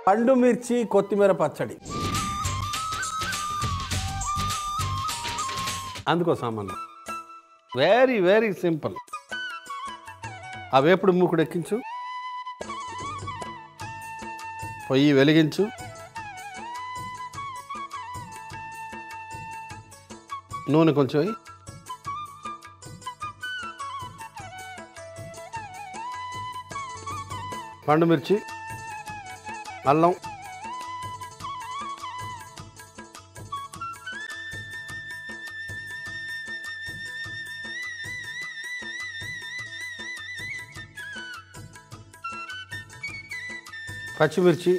పండు మిర్చి కొత్తిమీర పచ్చడి. అందుకో సామాన్లు వెరీ వెరీ సింపుల్. ఆ వేపుడు మూకుడు ఎక్కించు, పొయ్యి వెలిగించు, నూనె కొంచెం వేయి, పండు మిర్చి, అల్లం, పచ్చిమిర్చి,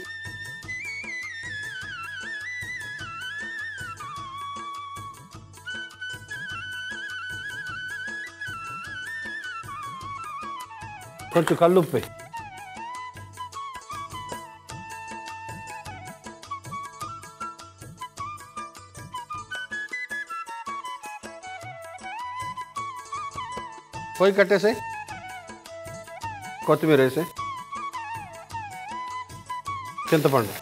కొంచెం కల్లుప్పు, పొయ్యి కట్టేసాయి, కొత్తిమీర వేసాయి, చింతపండు,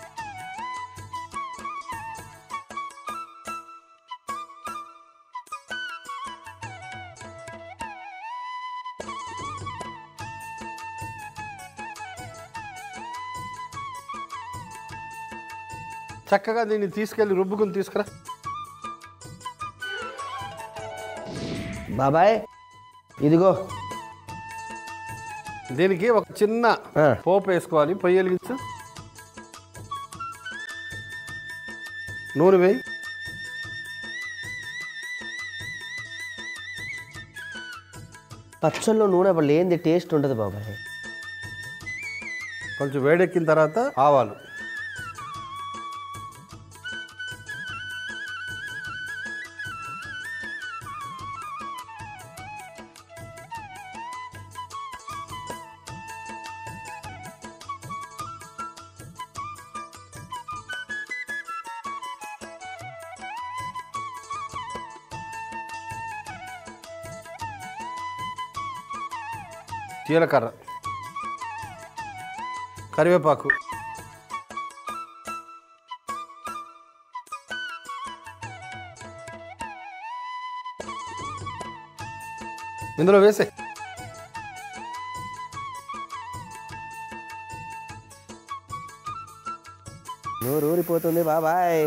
చక్కగా దీన్ని తీసుకెళ్ళి రుబ్బుకుని తీసుకురా. బాబాయ్ ఇదిగో. దీనికి ఒక చిన్న పోపు వేసుకోవాలి. పొయ్యి వెలిగించు, నూనె వేయి, పచ్చళ్ళలో నూనె లేనిది టేస్ట్ ఉండదు బాబాయ్. కొంచెం వేడెక్కిన తర్వాత ఆవాలు, జీలకర్ర, కరివేపాకు, ఇందులో వేసే. నోరు ఊరిపోతుంది బాబాయ్.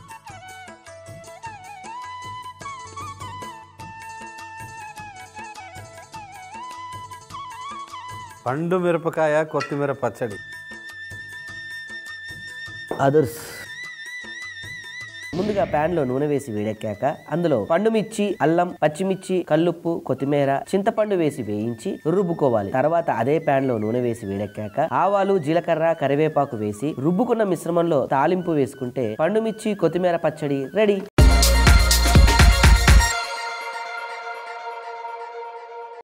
పండు మిరపకాయ కొత్తిమీర పచ్చడి. అదర్స్. ముందుగా ప్యాన్ లో నూనె వేసి వేడెక్కాక అందులో పండుమిర్చి, అల్లం, పచ్చిమిర్చి, కల్లుప్పు, కొత్తిమీర, చింతపండు వేసి వేయించి రుబ్బుకోవాలి. తర్వాత అదే ప్యాన్ లో నూనె వేసి వేడెక్కాక ఆవాలు, జీలకర్ర, కరివేపాకు వేసి రుబ్బుకున్న మిశ్రమంలో తాలింపు వేసుకుంటే పండుమిర్చి కొత్తిమీర పచ్చడి రెడీ.